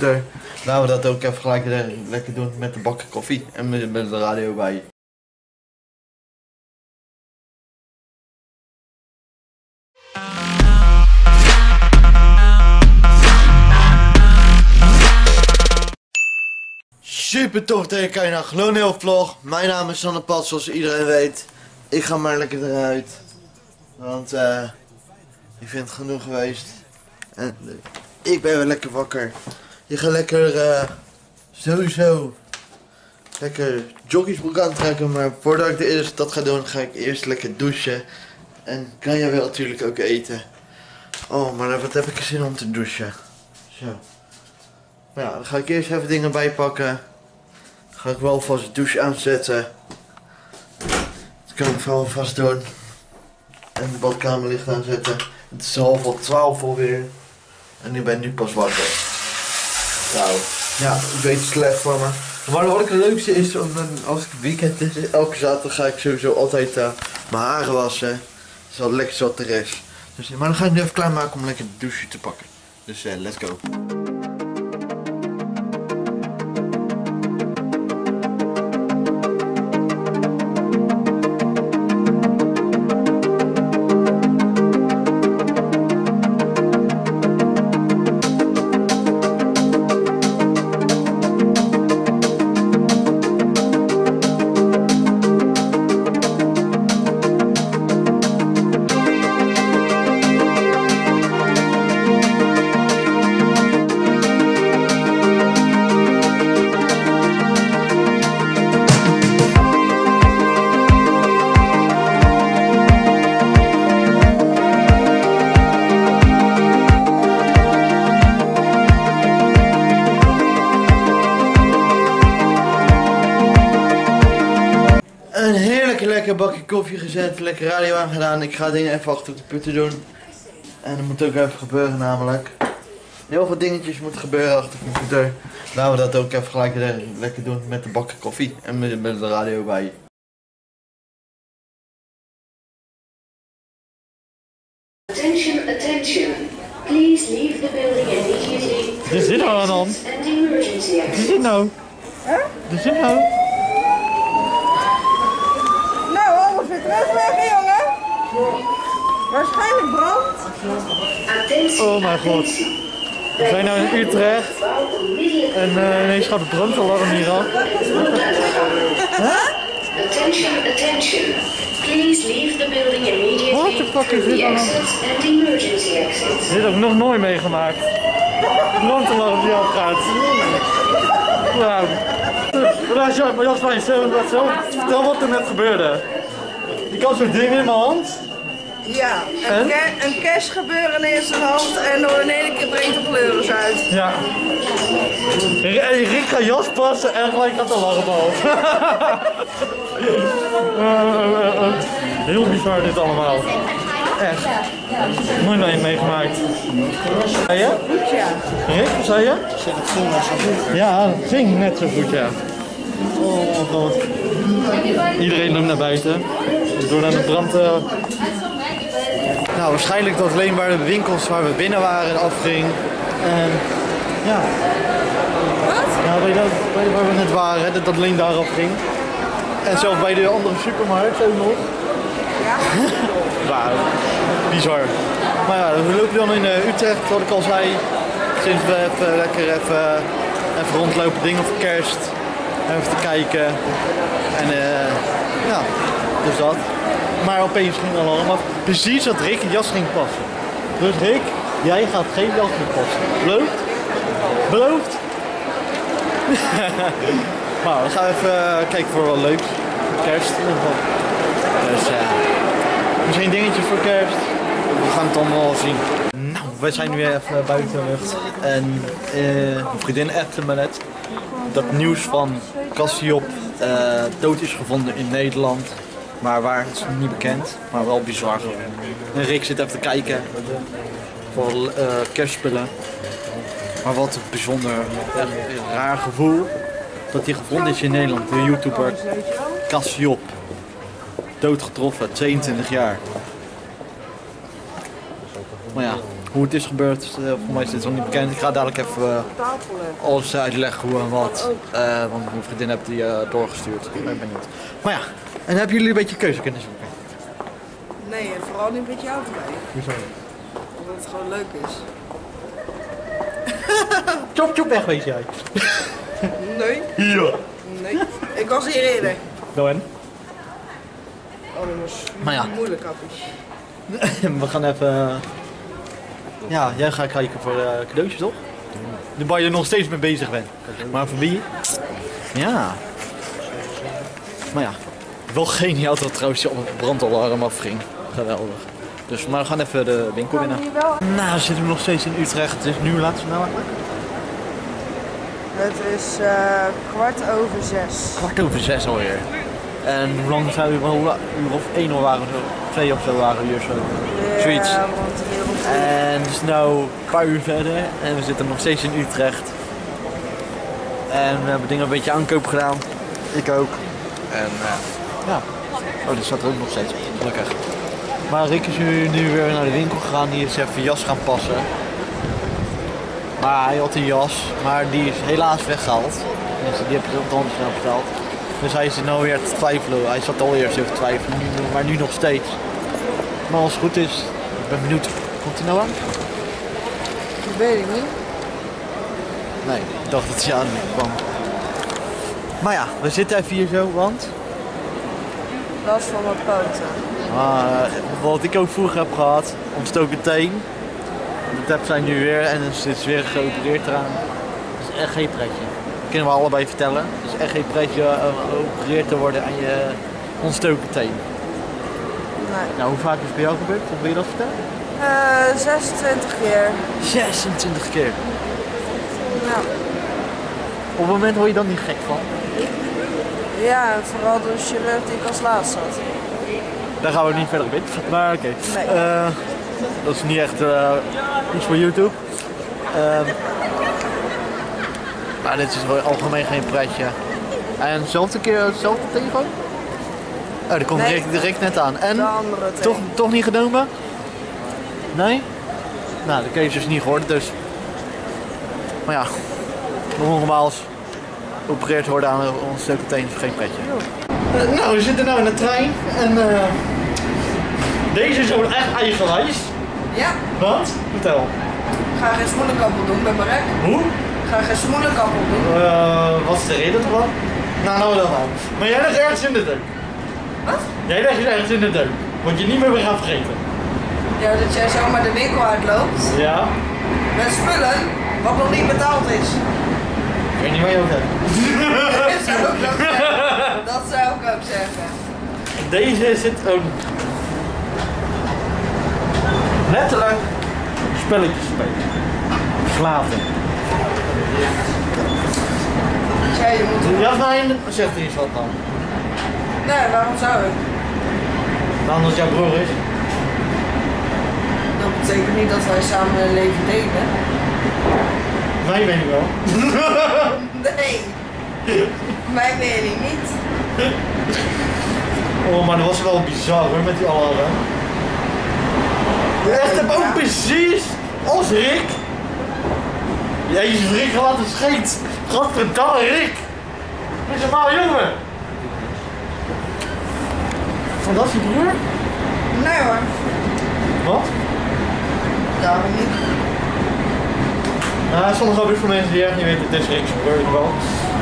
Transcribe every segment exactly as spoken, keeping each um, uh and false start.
computer. Laten we dat ook even gelijk lekker doen met de bakken koffie en met, met de radio bij. Super tof dat je kijkt naar Glooneel Vlog. Mijn naam is Sander Pat, zoals iedereen weet. Ik ga maar lekker eruit. Want uh, ik vind het genoeg geweest. En uh, ik ben weer lekker wakker. Je gaat lekker uh, sowieso lekker joggingsbroek aantrekken. Maar voordat ik de eerste dat ga doen, ga ik eerst lekker douchen. En kan jij wel natuurlijk ook eten. Oh, maar wat heb ik er zin om te douchen. Zo. Nou ja, dan ga ik eerst even dingen bijpakken. Ga ik wel vast de douche aanzetten. Dat kan ik vooral vast doen. En de badkamerlicht aanzetten. Het is half al twaalf alweer. En ik ben nu pas wakker. Nou, ja, een beetje slecht voor me. Maar wat ik het leukste is, als ik het weekend is, elke zaterdag ga ik sowieso altijd uh, mijn haren wassen. Dat is wel lekker wat er is. Dus, maar dan ga ik nu even klaarmaken om lekker de douche te pakken. Dus uh, let's go. Een heerlijke lekker bakje koffie gezet, lekker radio aangedaan. Ik ga dingen even achter op de putten doen. En dat moet ook even gebeuren namelijk. Heel veel dingetjes moeten gebeuren achter de computer. Laten we dat ook even gelijk lekker doen met de bakken koffie en met, met de radio bij. Attention, attention. Please leave the building immediately. Er zit nou aan de hand. Er zit nou. Er zit nou. Weer terugweg, jongen. Waarschijnlijk brand. Oh mijn god. We zijn nu in Utrecht. En uh, ineens gaat het brandalarm hier af. Attention, attention. Please leave the building immediately. What the fuck is dit dan? Dit heb ik nog nooit meegemaakt. Het brandalarm die afgaat. Nou. Maar Jasmijn, vertel wat er net gebeurde. Ik had zo'n ding in mijn hand. Ja, een, ke een kerstgebeuren in zijn hand en door in één keer brengt de pleuris uit. Ja. Rick gaat jas passen en gelijk gaat de alarm af. Heel bizar dit allemaal. Echt. Nooit nog meegemaakt. Zei je? Goed ja. Rick, wat zei je? Ja, het ging net zo goed ja. Oh god. Iedereen loopt naar buiten. Door naar de brand. Uh... Nou, waarschijnlijk dat alleen waar de winkels waar we binnen waren afging. En ja. Wat? Ja, bij, dat, bij waar we net waren, dat dat alleen daar afging. En zelfs bij de andere supermarkt ook nog. Ja. Wauw, bizar. Maar ja, we lopen dan in uh, Utrecht, wat ik al zei. Sinds we even lekker even, even rondlopen, dingen voor kerst. Even te kijken. En uh, ja, dus dat. Maar opeens ging het alarm af. Precies dat Rick een jas ging passen. Dus Rick, jij gaat geen jas meer passen. Beloofd? Beloofd? Nou, we gaan even uh, kijken voor wat leuks. Voor kerst in ieder geval. Dus uh, misschien dingetjes voor kerst. We gaan het allemaal wel zien. Nou, wij zijn nu weer even buiten de lucht. En uh, mijn vriendin appte me net dat nieuws van Cassiop uh, dood is gevonden in Nederland. Maar waar is niet bekend, maar wel bizar. En Rick zit even te kijken voor uh, kerstspullen. Maar wat een bijzonder, echt een raar gevoel dat hij gevonden is in Nederland. De YouTuber Cassiop. Dood getroffen, tweeëntwintig jaar. Maar ja, hoe het is gebeurd. Uh, voor mij is dit nog niet bekend. Ik ga dadelijk even uh, alles uitleggen hoe en wat. Uh, want mijn vriendin heeft die uh, doorgestuurd. Ik ben benieuwd. Maar ja, en hebben jullie een beetje keuze kunnen zoeken? Nee, en vooral niet met jou erbij. Hoezo? Omdat het gewoon leuk is. Chop chop weg, weet jij. Nee. Ja. Nee. Ik was hier eerder. Nou en? Oh, dat was Maar ja. moeilijk, appie. We gaan even... Uh... Ja, jij gaat kijken voor uh, cadeautjes, toch? Ja. Waar je nog steeds mee bezig bent. Maar voor wie? Ja. Maar ja. Wel geniaal dat trouwens je op het brandalarm afging. Geweldig. Dus maar we gaan even de winkel binnen. Nou, we zitten nog steeds in Utrecht. Het is nu laatst nou eigenlijk? Het is uh, kwart over zes. Kwart over zes alweer. En hoe lang zijn we? Een uur of één uur waren we zo? Twee of zo waren we hier zo. Ja, Zoiets. want En het is nu een paar uur verder en we zitten nog steeds in Utrecht. En we hebben dingen een beetje aankoop gedaan. Ik ook. En uh, ja. Oh, die staat er ook nog steeds. Gelukkig. Maar Rick is nu, nu weer naar de winkel gegaan. Die is even jas gaan passen. Maar hij had een jas, maar die is helaas weggehaald. Dus die heb ik op de hand snel besteld. Dus hij is er nou weer te twijfelen. Hij zat al eerst even te twijfelen, nu, maar nu nog steeds. Maar als het goed is, ik ben benieuwd. Komt hij nou aan? Dat weet ik niet. Nee, ik dacht dat hij aan kwam. Maar ja, we zitten even hier zo, want... Last van mijn poten. Uh, wat ik ook vroeger heb gehad, ontstoken teen. Dat heb zij nu weer en het is weer geopereerd eraan. Dat is echt geen pretje. Dat kunnen we allebei vertellen. Het is echt geen pretje uh, geopereerd te worden aan je ontstoken teen. Nee. Nou, hoe vaak is het bij jou gebeurd? Of wil je dat vertellen? Uh, zesentwintig keer. zesentwintig keer. Ja. Op het moment word je dan niet gek van? Ja, en vooral de chirurg die ik als laatst had. Daar gaan we niet verder op in. Maar oké. Okay. Nee. Uh, dat is niet echt uh, iets voor YouTube. Uh, maar dit is algemeen geen pretje. En dezelfde keer hetzelfde tegen? Oh, die komt nee. direct, direct net aan. En de andere toch, toch niet genomen? Nee? Nou, de case is niet gehoord, dus. Maar ja, nogmaals, geopereerd worden aan ons stukken teen is geen pretje. Uh, nou, we zitten nu in de trein en uh, deze is gewoon echt eigenwijs. Ja. Wat? Vertel. Ik ga geen smoelenkappel doen met mijn rek. Hoe? Ik ga geen smoelenkappel doen. Uh, wat is de reden ervan? Nou, nou dan maar. Maar jij ligt ergens in de deuk. Wat? Jij ligt ergens in de deuk. Wat je niet meer weer gaat vergeten. Ja, dat jij zomaar de winkel uitloopt. Ja. Met spullen wat nog niet betaald is. Ik weet niet waar je over hebt. Dat zou ik ook zeggen. Dat zou ik ook zeggen. Deze zit ook letterlijk spelletjes spelen. Slaven. Ja, je moet... Jasmijn, zegt er iets wat dan? Nee, waarom zou ik? Dan als jouw broer is. Dat betekent niet dat wij samen een leven delen. Mij weet ik wel. Nee. Mijn mening niet. Oh, maar dat was wel bizar hoor, met die alarm. Echt, heb ook precies als Rick. Jezus, Rick gaat een scheet. Gadverdamme, Rick. Dat is een maal jongen. Van dat is je broer? Nee hoor. Wat? Daarom niet. Nou, sommige ook voor mensen die echt niet weten, het is Rick's broer in wel.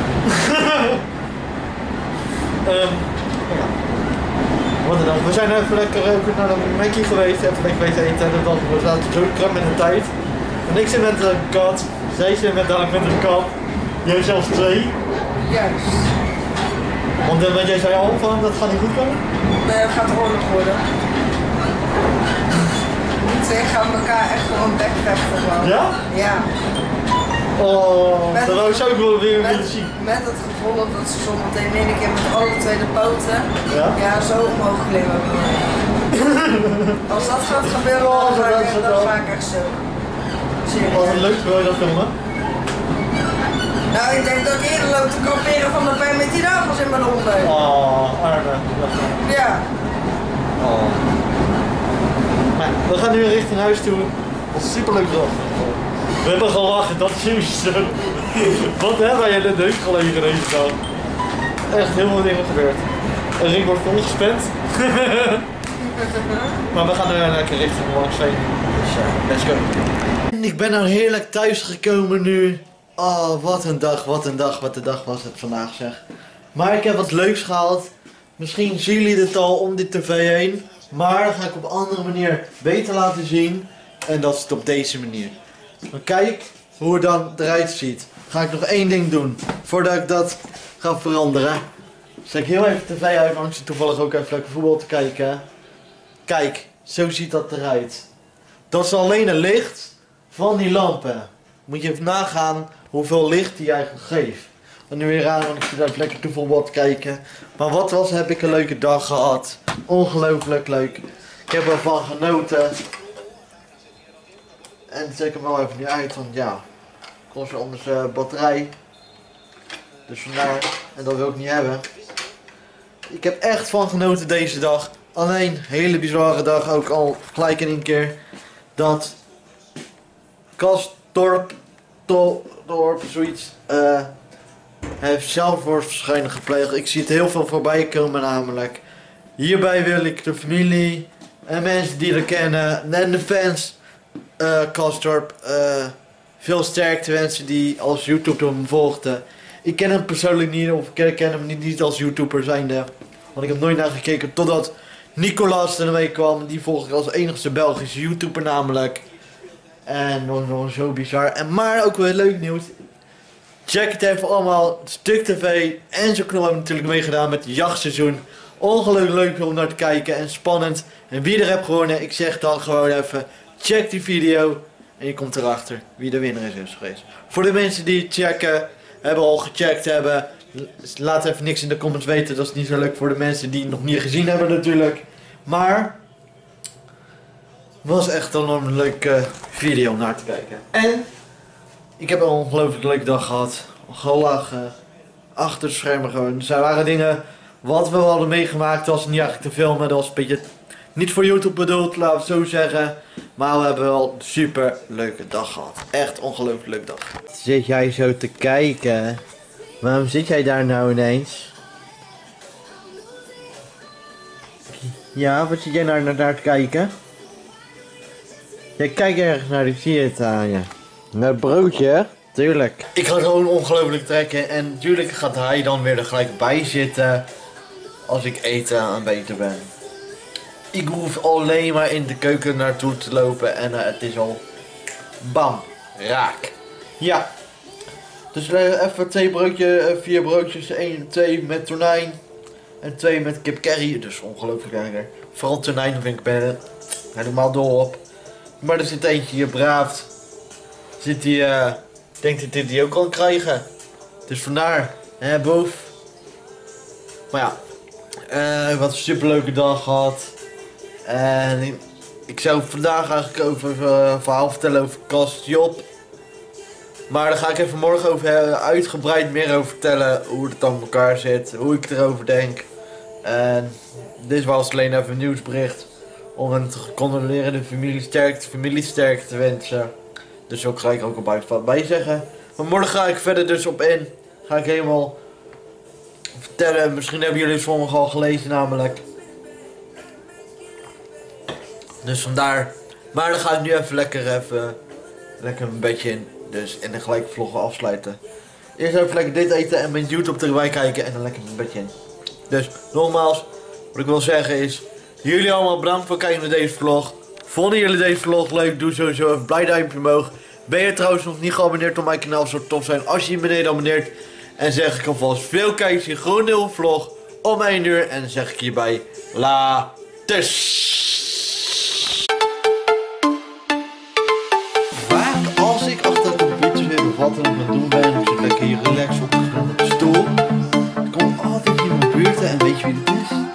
um, ja. Wat dan? We zijn even lekker even naar de Mackie geweest, even lekker weten eten. En dan we zaten zo krap met de tijd. En ik zit met een kat, zij zit met dadelijk met een kat. Jij zelfs twee. Juist. Want, uh, want jij zei al van dat gaat niet goed komen? Nee, het gaat oorlog worden. Die twee gaan elkaar echt gewoon bekvechten gewoon. Ja? Ja. Oh, Met- dat wou ik zo wel weer Met, willen zien. met het gevolg dat ze zometeen in één keer met alle twee de poten Ja? ja, zo omhoog klimmen. Als dat gaat gebeuren, Oh, dan ga dat ik, is echt- het dan wel. ga ik echt zo. Wat Serieus. een leuk, wil je dat filmen? Nou, ik denk dat ik eerder loop te kamperen van de pijn met die nagels in mijn honden. Oh, arme. Ja. Oh. Maar we gaan nu richting huis toe. Dat is super leuk dag. We hebben gelachen, dat is juist. Wat hebben wij in de neus gelegen deze dag? Echt heel veel dingen gebeurd. Een ring wordt volgespend. Maar we gaan er lekker richting langs heen. Dus uh, let's go. En ik ben nou heerlijk thuis gekomen nu. Oh, wat een dag, wat een dag, wat een dag was het vandaag zeg. Maar ik heb wat leuks gehaald. Misschien zien jullie dit al om dit tv heen. Maar dat ga ik op een andere manier beter laten zien. En dat is het op deze manier. Maar kijk hoe het dan eruit ziet. Ga ik nog één ding doen. Voordat ik dat ga veranderen. Zet ik heel even tv uit, want ik zit toevallig ook even lekker voetbal te kijken. Kijk, zo ziet dat eruit. Dat is alleen het licht van die lampen. Moet je even nagaan hoeveel licht die eigenlijk geeft. En nu weer aan, want ik zit even lekker te voetbal te kijken. Maar wat was, heb ik een leuke dag gehad. Ongelooflijk leuk. Ik heb ervan genoten. En zet ik hem wel even niet uit, want ja, kost anders uh, batterij. Dus vandaar, en dat wil ik niet hebben. Ik heb echt van genoten deze dag. Alleen, hele bizarre dag, ook al gelijk in één keer. Dat Kastorp, Dorp, zoiets, uh, heeft zelfmoordverschijning gepleegd. Ik zie het heel veel voorbij komen namelijk. Hierbij wil ik de familie en mensen die er kennen en de fans uh, Kastorp uh, veel sterkte wensen die als YouTuber me volgden. Ik ken hem persoonlijk niet, of ik ken hem niet, niet als YouTuber zijnde. Want ik heb nooit naar gekeken totdat Nicolas er mee kwam. Die volg ik als enigste Belgische YouTuber namelijk. En dat was nog zo bizar. En maar ook weer leuk nieuws. Check het even allemaal. Stuk T V en zo'n knol hebben natuurlijk meegedaan met het jachtseizoen. Ongelooflijk leuk om naar te kijken en spannend. En wie er heeft gewonnen, ik zeg dan gewoon even. Check die video. En je komt erachter wie de winnaar is, is geweest. Voor de mensen die het checken, hebben al gecheckt hebben. Laat even niks in de comments weten. Dat is niet zo leuk voor de mensen die het nog niet gezien hebben natuurlijk. Maar was echt een enorm leuke video om naar te kijken. En ik heb een ongelooflijk leuke dag gehad. Gelachen. Achter de schermen gewoon. Er waren dingen wat we hadden meegemaakt. Dat was niet eigenlijk te filmen. Dat was een beetje niet voor YouTube bedoeld, laten we het zo zeggen. Maar we hebben wel een super leuke dag gehad. Echt ongelooflijk leuke dag. Zit jij zo te kijken? Waarom zit jij daar nou ineens? Ja, wat zit jij nou naar daar te kijken? Jij kijkt ergens naar, ik zie het aan je. Naar het broodje? Tuurlijk. Ik ga gewoon ongelooflijk trekken en natuurlijk gaat hij dan weer er gelijk bij zitten als ik eten aan het eten ben. Ik hoef alleen maar in de keuken naartoe te lopen en uh, het is al bam, raak. Ja. Dus uh, even twee broodjes, uh, vier broodjes, één, twee met tonijn en twee met kip curry. Dus ongelooflijk lekker. Vooral tonijn vind ik ben helemaal dol op. Maar er zit eentje hier braaf. Zit hij, uh, denkt dat hij die ook kan krijgen. Dus vandaar, hè, boef. Maar ja, uh, wat een super leuke dag gehad. En ik, ik zou vandaag eigenlijk over een verhaal vertellen over Kast Job. Maar daar ga ik even morgen over uitgebreid meer over vertellen. Hoe het dan in elkaar zit, hoe ik erover denk. En dit was alleen even een nieuwsbericht. Om een te condoleren de familie sterkte, familie sterkte te wensen. Dus zo ga ik er ook al bij, bij zeggen. Maar morgen ga ik verder dus op in. Ga ik helemaal vertellen. Misschien hebben jullie sommigen al gelezen namelijk. Dus vandaar. Maar dan ga ik nu even lekker even lekker een beetje in. Dus in een gelijk vlog afsluiten. Eerst even lekker dit eten en met YouTube erbij kijken en dan lekker een beetje in. Dus nogmaals, wat ik wil zeggen is, jullie allemaal bedankt voor het kijken naar deze vlog. Vonden jullie deze vlog leuk? Doe sowieso even een blij duimpje omhoog. Ben je trouwens nog niet geabonneerd op mijn kanaal, zou het tof zijn als je hier beneden abonneert. En zeg ik alvast veel kijkers in gewoon nieuwe vlog om één uur. En dan zeg ik hierbij laters. Vaak als ik achter de computer zit of wat ik aan het doen ben, ik zit lekker hier relaxed op de stoel. Er komt altijd iemand buurten en weet je wie het is?